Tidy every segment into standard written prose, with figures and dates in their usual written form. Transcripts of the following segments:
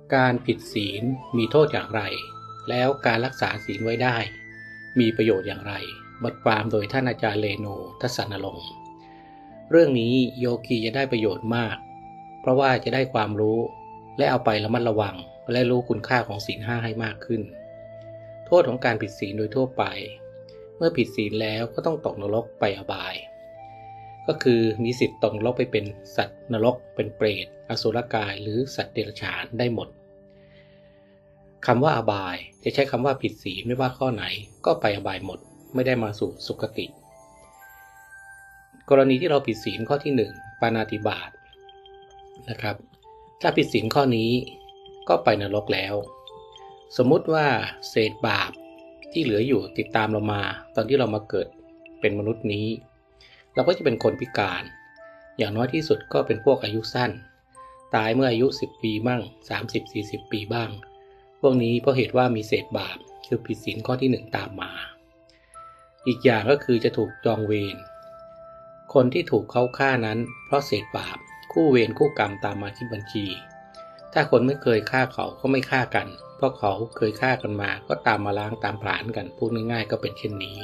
การผิดศีลมีโทษอย่างไรแล้วการรักษาศีลไว้ได้มีประโยชน์อย่างไรบทความโดยท่านอาจารย์เลโน ทัศนรงค์เรื่องนี้โยคีจะได้ประโยชน์มากเพราะว่าจะได้ความรู้และเอาไประมัดระวังและรู้คุณค่าของศีล5ให้มากขึ้นโทษของการผิดศีลโดยทั่วไปเมื่อผิดศีลแล้วก็ต้องตกนรกไปอบายก็คือมีสิทธิ์ตกนรกไปเป็นสัตว์นรกเป็นเปรตอสุรกายหรือสัตว์เดรัจฉานได้หมดคำว่าอบายจะใช้คำว่าผิดศีลไม่ว่าข้อไหนก็ไปอบายหมดไม่ได้มาสู่สุคติกรณีที่เราผิดศีลข้อที่1ปาณาติบาตนะครับถ้าผิดศีลข้อนี้ก็ไปนรกแล้วสมมุติว่าเศษบาปที่เหลืออยู่ติดตามเรามาตอนที่เรามาเกิดเป็นมนุษย์นี้เราก็จะเป็นคนพิการอย่างน้อยที่สุดก็เป็นพวกอายุสั้นตายเมื่ออายุ10 ปีบ้าง30-40 ปีบ้างพวกนี้เพราะเหตุว่ามีเศษบาปคือผิดศีลข้อที่1ตามมาอีกอย่างก็คือจะถูกจองเวรคนที่ถูกเขาฆ่านั้นเพราะเศษบาปคู่เวรคู่กรรมตามมาที่บัญชีถ้าคนไม่เคยฆ่าเขาก็ไม่ฆ่ากันเพราะเขาเคยฆ่ากันมาก็ตามมาล้างตามผลาญกันพูดง่ายๆก็เป็นเช่นนี้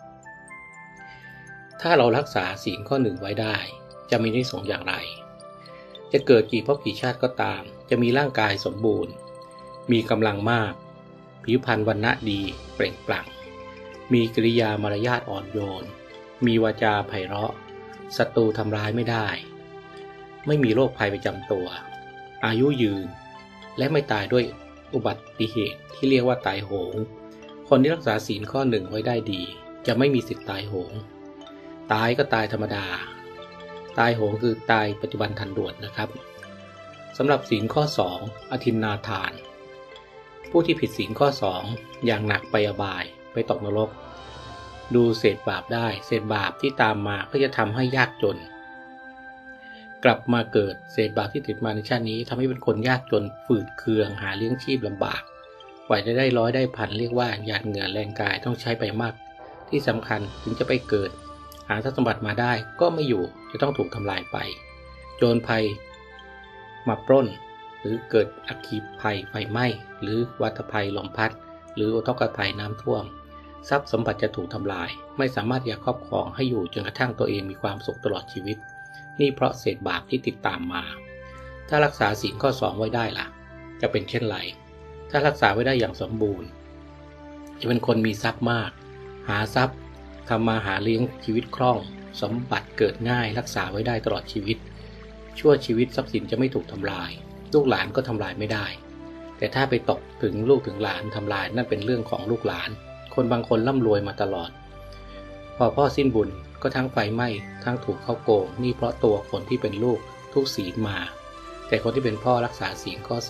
ถ้าเรารักษาศีลข้อ1ไว้ได้จะมีนิสงส์อย่างไรจะเกิดกี่ภพกี่ชาติก็ตามจะมีร่างกายสมบูรณ์มีกำลังมากผิวพรรณวรรณะดีเปล่งปลั่งมีกิริยามารยาทอ่อนโยนมีวาจาไพเราะศัตรูทำร้ายไม่ได้ไม่มีโรคภัยประจำตัวอายุยืนและไม่ตายด้วยอุบัติเหตุที่เรียกว่าตายโหงคนที่รักษาศีลข้อ1ไว้ได้ดีจะไม่มีสิทธิ์ตายโหงตายก็ตายธรรมดาตายโหงคือตายปัจจุบันทันด่วนนะครับสำหรับศีลข้อ2อทินนาทานผู้ที่ผิดศีลข้อ2อย่างหนักไปอบายไปตกนรกดูเศษบาปได้เศษบาปที่ตามมาก็จะทำให้ยากจนกลับมาเกิดเศษบาปที่ติดมาในชาตินี้ทำให้เป็นคนยากจนฝืดเคืองหาเลี้ยงชีพลำบากกว่าจะได้ร้อยได้พันเรียกว่าหยาดเหงื่อแรงกายต้องใช้ไปมากที่สำคัญถึงจะไปเกิดหาทรัพย์สมบัติมาได้ก็ไม่อยู่จะต้องถูกทำลายไปโจรภัยมาปล้นหรือเกิดอัคคีภัยไฟไหม้หรือวัฏภัยลมพัดหรืออุทกภัยน้ำท่วมทรัพย์สมบัติจะถูกทำลายไม่สามารถจะครอบครองให้อยู่จนกระทั่งตัวเองมีความสุขตลอดชีวิตนี่เพราะเศษบาปที่ติดตามมาถ้ารักษาศีลข้อ2ไว้ได้ล่ะจะเป็นเช่นไรถ้ารักษาไว้ได้อย่างสมบูรณ์จะเป็นคนมีทรัพย์มากหาทรัพย์ทำมาหาเลี้ยงชีวิตคล่องสมบัติเกิดง่ายรักษาไว้ได้ตลอดชีวิตชั่วชีวิตทรัพย์สินจะไม่ถูกทำลายลูกหลานก็ทำลายไม่ได้แต่ถ้าไปตกถึงลูกถึงหลานทำลายนั่นเป็นเรื่องของลูกหลานคนบางคนร่ำรวยมาตลอดพอพ่อสิ้นบุญก็ทั้งไฟไหม้ทั้งถูกเขาโกงนี่เพราะตัวคนที่เป็นลูกทุกศีลมาแต่คนที่เป็นพ่อรักษาศีลข้อ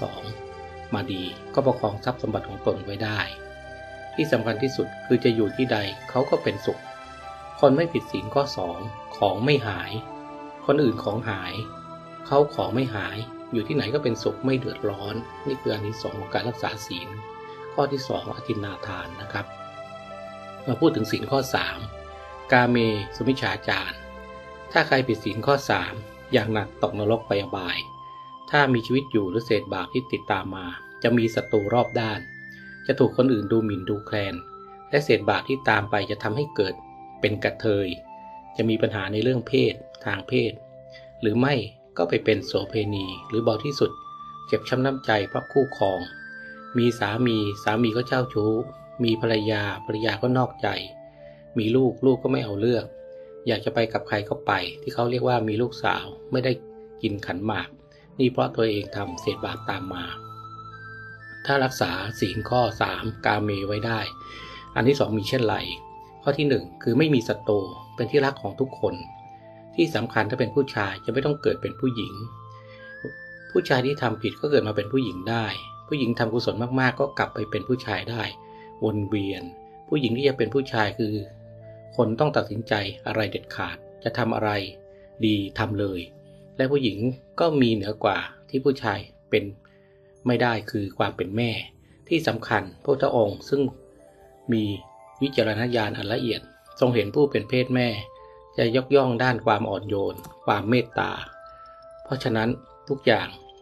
2มาดีก็ประคองทรัพย์สมบัติของตนไว้ได้ที่สำคัญที่สุดคือจะอยู่ที่ใดเขาก็เป็นสุขคนไม่ผิดศีลข้อ2ของไม่หายคนอื่นของหายเขาของไม่หายอยู่ที่ไหนก็เป็นสุขไม่เดือดร้อนนี่คืออานิสงส์ของการรักษาศีลข้อที่2อทินนาทานนะครับมาพูดถึงศีลข้อ3กาเมสุมิจฉาจารถ้าใครผิดศีลข้อ3อย่างหนักตกนรกไปอบายถ้ามีชีวิตอยู่หรือเศษบาปที่ติดตามมาจะมีศัตรูรอบด้านจะถูกคนอื่นดูหมิ่นดูแคลนและเศษบาปที่ตามไปจะทำให้เกิดเป็นกระเทยจะมีปัญหาในเรื่องเพศทางเพศหรือไม่ก็ไปเป็นโสเภณีหรือเบาที่สุดเจ็บช้ำน้ำใจเพราะคู่ครองมีสามีก็เจ้าชู้มีภรรยาก็นอกใจมีลูกก็ไม่เอาเลือกอยากจะไปกับใครก็ไปที่เขาเรียกว่ามีลูกสาวไม่ได้กินขันหมากนี่เพราะตัวเองทำเศษบาปตามมาถ้ารักษาศีลข้อ3กาเมไว้ได้อันที่2มีเช่นไรข้อที่1คือไม่มีศัตรูเป็นที่รักของทุกคนที่สำคัญถ้าเป็นผู้ชายจะไม่ต้องเกิดเป็นผู้หญิงผู้ชายที่ทำผิดก็เกิดมาเป็นผู้หญิงได้ผู้หญิงทำกุศลมากๆก็กลับไปเป็นผู้ชายได้วนเวียนผู้หญิงที่จะเป็นผู้ชายคือคนต้องตัดสินใจอะไรเด็ดขาดจะทำอะไรดีทำเลยและผู้หญิงก็มีเหนือกว่าที่ผู้ชายเป็นไม่ได้คือความเป็นแม่ที่สำคัญพระพุทธองค์ซึ่งมีวิจารณญาณอันละเอียดทรงเห็นผู้เป็นเพศแม่จะยกย่องด้านความอ่อนโยนความเมตตาเพราะฉะนั้นทุกอย่าง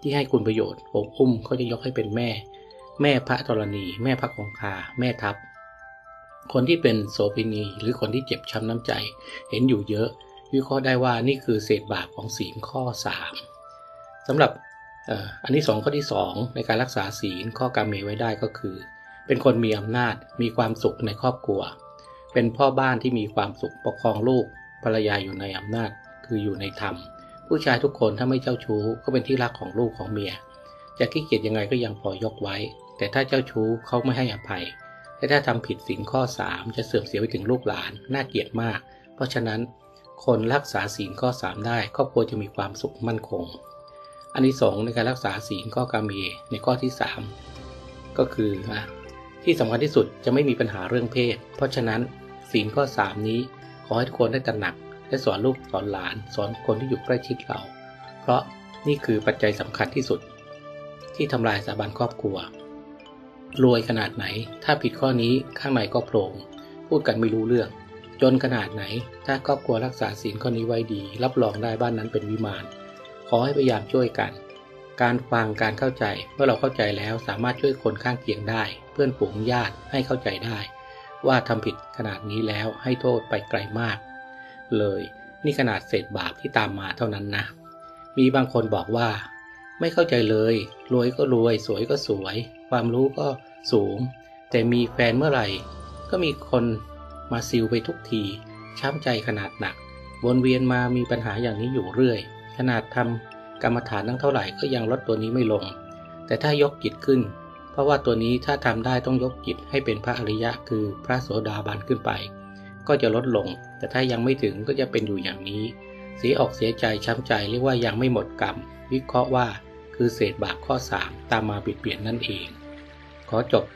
ที่ให้คุณประโยชน์โอบอุ้มเขาจะยกให้เป็นแม่พระธรณีแม่พระคงคาแม่ทัพคนที่เป็นโสเภณีหรือคนที่เจ็บช้ำน้ำใจเห็นอยู่เยอะวิเคราะห์ได้ว่านี่คือเศษบาปของศีลข้อ3สำหรับอันที่2ข้อที่2ในการรักษาศีลข้อกาเมไว้ได้ก็คือเป็นคนมีอำนาจมีความสุขในครอบครัวเป็นพ่อบ้านที่มีความสุขปกครองลูกภรรยาอยู่ในอำนาจคืออยู่ในธรรมผู้ชายทุกคนถ้าไม่เจ้าชู้ก็เป็นที่รักของลูกของเมียจะขี้เกียจยังไงก็ยังพอยกไว้แต่ถ้าเจ้าชู้เขาไม่ให้อภัยแต่ถ้าทำผิดศีลข้อ3จะเสื่อมเสียไปถึงลูกหลานน่าเกลียดมากเพราะฉะนั้นคนรักษาศีลข้อ3ได้ครอบครัวจะมีความสุขมั่นคงอันที่2ในการรักษาศีลข้อกาเมในข้อที่3ก็คือที่สำคัญที่สุดจะไม่มีปัญหาเรื่องเพศเพราะฉะนั้นศีลข้อ3นี้ขอให้ทุกคนได้ตระหนักและสอนลูกสอนหลานสอนคนที่อยู่ใกล้ชิดเราเพราะนี่คือปัจจัยสำคัญที่สุดที่ทำลายสถาบันครอบครัวรวยขนาดไหนถ้าผิดข้อนี้ข้างในก็โผล่พูดกันไม่รู้เรื่องจนขนาดไหนถ้าครอบครัวรักษาศีลข้อนี้ไว้ดีรับรองได้บ้านนั้นเป็นวิมานขอให้พยายามช่วยกันการฟังการเข้าใจเมื่อเราเข้าใจแล้วสามารถช่วยคนข้างเคียงได้เพื่อนฝูงญาติให้เข้าใจได้ว่าทำผิดขนาดนี้แล้วให้โทษไปไกลมากเลยนี่ขนาดเศษบาปที่ตามมาเท่านั้นนะมีบางคนบอกว่าไม่เข้าใจเลยรวยก็รวยสวยก็สวยความรู้ก็สูงแต่มีแฟนเมื่อไหร่ก็มีคนมาซิลไปทุกทีช้ำใจขนาดหนักวนเวียนมามีปัญหาอย่างนี้อยู่เรื่อยขนาดทำกรรมฐานตั้งเท่าไหร่ก็ยังลดตัวนี้ไม่ลงแต่ถ้ายกจิตขึ้นเพราะว่าตัวนี้ถ้าทำได้ต้องยกจิตให้เป็นพระอริยะคือพระโสดาบันขึ้นไปก็จะลดลงแต่ถ้ายังไม่ถึงก็จะเป็นอยู่อย่างนี้เสียอกเสียใจช้ำใจเรียกว่ายังไม่หมดกรรมวิเคราะห์ว่าคือเศษบาปข้อ3ตามมาเปลี่ยนนั่นเองขอจบ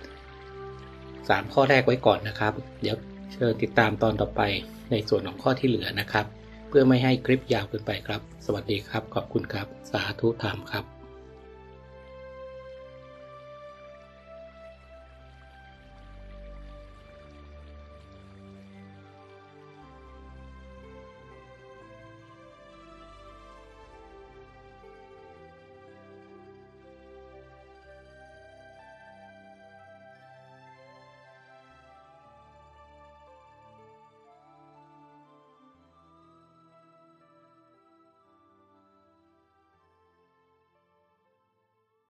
3ข้อแรกไว้ก่อนนะครับเดี๋ยวเชิญติดตามตอนต่อไปในส่วนของข้อที่เหลือนะครับเพื่อไม่ให้คลิปยาวเกินไปครับสวัสดีครับขอบคุณครับสาธุธรรมครับ